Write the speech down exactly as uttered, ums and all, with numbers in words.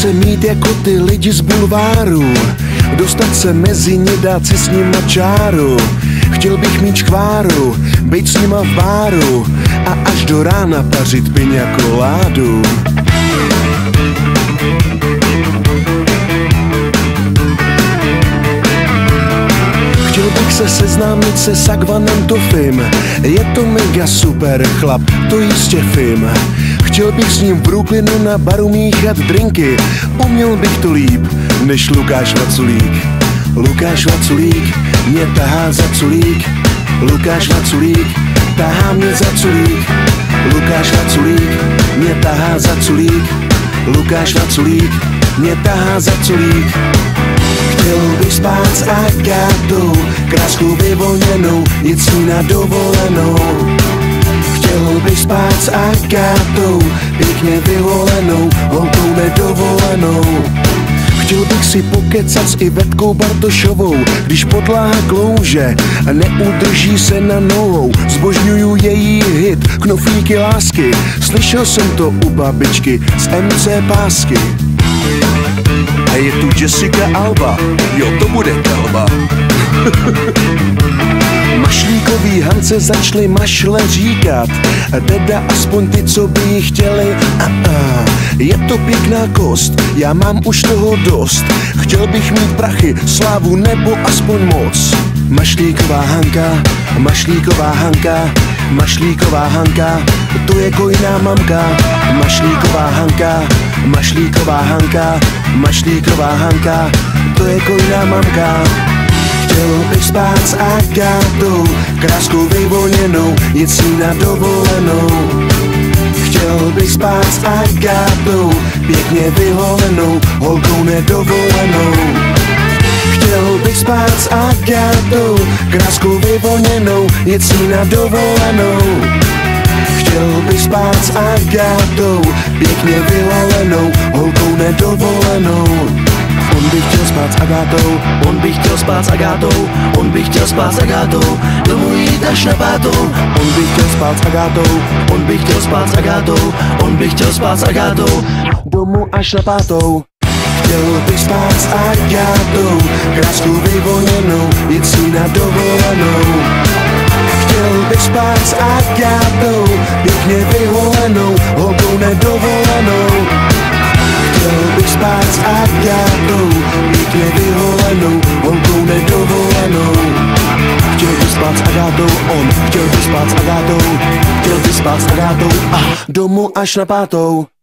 se mít jako ty lidi z bulváru, dostat se mezi ně, dát si s nima čáru. Chtěl bych mít škváru, bejt s nima v báru a až do rána pařit piňa koládu. Chtěl bych se seznámit se Sagvanem Toffim, je to mega super chlap, to jistě film. Chtěl bych s ním v Brooklynu na baru míchat drinky, uměl bych to líp než Lukáš Vaculík. Lukáš Vaculík mě tahá za culík, Lukáš Vaculík tahá mě za culík, Lukáš Vaculík mě tahá za culík, Lukáš Vaculík mě tahá za culík. Chtěl bych spát s Agátou, kráskou vyvolněnou, jít s ní na dovolenou. Chtěl bych spát s Agátou, pěkně vyvolenou, holkou nedovolenou. Chtěl bych si pokecat s Ivetkou Bartošovou, když podláha klouže a neudrží se na nohou. Zbožňuju její hit Knoflíky lásky, slyšel jsem to u babičky z em cé Pásky. A je tu Jessica Alba, jo, to bude kalba. Mašlíkový Hance začali mašle říkat, teda aspoň ty, co by jí chtěli. A -a. Je to pěkná kost, já mám už toho dost. Chtěl bych mít prachy, slávu nebo aspoň moc. Mašlíková Hanka, Mašlíková Hanka, Mašlíková Hanka, to je kojná mamka. Mašlíková Hanka, Mašlíková Hanka, Mašlíková Hanka, to je kojná mamka. Chtěl bych spát s Agátou, kráskou vyvolněnou, jít s ní na dovolenou. Chtěl bych spát s Agátou, pěkně vyholenou, holkou nedovolenou. Chtěl bych spát s Agátou, kráskou vyvolněnou, jít s ní na dovolenou. Chtěl bych spát s Agátou, pěkně vyholenou, holkou nedovolenou. On by chtěl spát s Agátou, on by chtěl spát s Agátou, on by chtěl spát s Agátou, domů jít až na pátou. On by chtěl spát s Agátou, on by chtěl spát s Agátou, on by chtěl spát s Agátou, domů až na pátou. Chtěl bych spát s Agátou, kráskou vyvolněnou, jít s ní na dovolenou. Chtěl bych spát s Agátou, pěkně vyholenou, holkou nedovolenou. Chtěl bych spát s Agátou, pěkně vyholenou, holkou nedovolenou. Chtěl bych spát s Agátou, on chtěl bych spát s Agátou, chtěl bych spát s Agátou a domů až na pátou.